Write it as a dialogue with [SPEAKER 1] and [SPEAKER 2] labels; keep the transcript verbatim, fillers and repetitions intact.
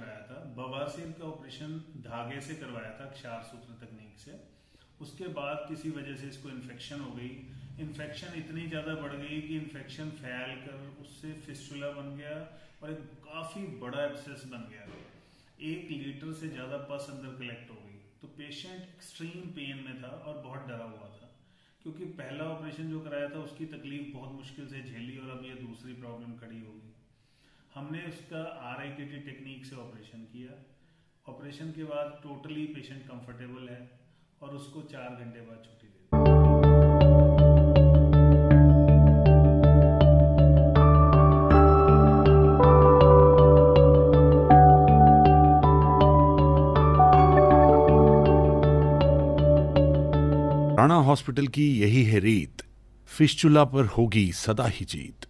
[SPEAKER 1] कराया था। बवासीर का ऑपरेशन धागे से करवाया था, क्षार सूत्र तकनीक से। उसके बाद किसी वजह से इसको इन्फेक्शन हो गई। इन्फेक्शन इतनी ज़्यादा बढ़ गई कि इन्फेक्शन फैल कर उससे फिस्टुला बन गया और एक काफ़ी बड़ा एब्सेस बन गया। एक लीटर से ज़्यादा पस अंदर कलेक्ट हो गई। तो पेशेंट एक्सट्रीम पेन में था और बहुत डरा हुआ था, क्योंकि पहला ऑपरेशन जो कराया था उसकी तकलीफ बहुत मुश्किल से झेली और अब ये दूसरी प्रॉब्लम खड़ी होगी। हमने उसका R I K T technique से ऑपरेशन किया। ऑपरेशन के बाद टोटली पेशेंट कंफर्टेबल है और उसको चार घंटे बाद छुट्टी दे दी।
[SPEAKER 2] राणा हॉस्पिटल की यही है रीत, फिस्टुला पर होगी सदा ही जीत।